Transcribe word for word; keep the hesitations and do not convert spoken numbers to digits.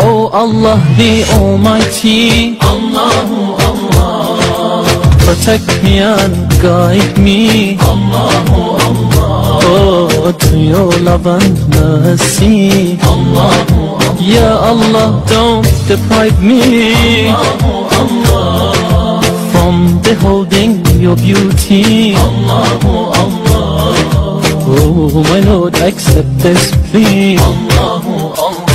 Oh Allah the Almighty, Allahu Allah, protect me and guide me, Allahu Allah, oh, to your love and mercy, Allahu Allah, Ya Allah, don't deprive me, Allahu Allah, from beholding your beauty, Allahu Allah. Oh my Lord, accept this plea, Allahu Allah.